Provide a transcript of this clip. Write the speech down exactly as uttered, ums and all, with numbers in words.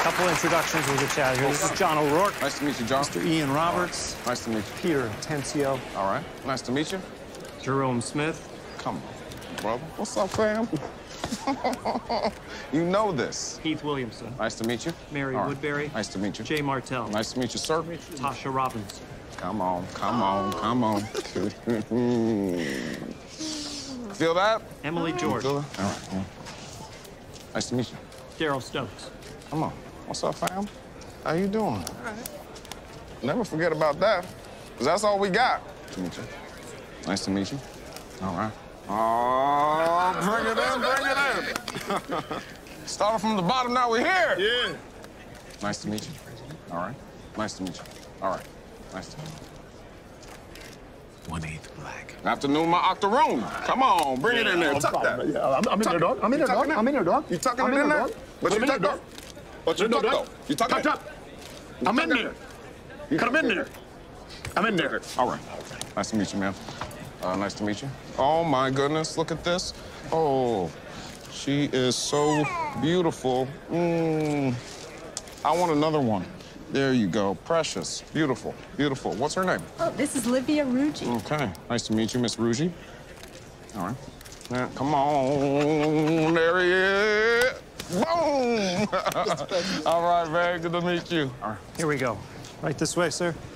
Couple introductions, we'll get you out of here. This is John O'Rourke. Nice to meet you, John. Mister Ian Roberts. Right. Nice to meet you. Peter Tencio. All right. Nice to meet you. Jerome Smith. Come on, brother. What's up, fam? You know this. Heath Williamson. Nice to meet you. Mary All right. Woodbury. Nice to meet you. Jay Martell. Nice to meet you, sir. Tasha Robinson. Come on, come on, come on. Feel that? Emily George. Feel that? All right. Yeah. Nice to meet you. Daryl Stokes. Come on. What's up, fam? How you doing? All right. Never forget about that, because that's all we got. Nice to meet you. Nice to meet you. All right. Oh, bring it in, bring it in. Started from the bottom, now we're here. Yeah. Nice to meet you. All right. Nice to meet you. All right. Nice to meet you. One-eighth black. Afternoon, my octoroon. Come on, bring it in there. Tuck that. Yeah, I'm, I'm in there, dog. I'm in there, dog. I'm in there, dog. You tucking I'm it in there? dog. But you tuck, though. But you tuck, though. You tuck it? Tuck, tuck. I'm in there. I'm in there. I'm in there. All right. Nice to meet you, man. Uh, nice to meet you. Oh, my goodness. Look at this. Oh, she is so beautiful. Mm. I want another one. There you go. Precious. Beautiful. Beautiful. What's her name? Oh, this is Livia Ruggi. Okay. Nice to meet you, Miss Ruggi. All right. Yeah, come on. There he is. Boom! All right, very good to meet you. All right. Here we go. Right this way, sir.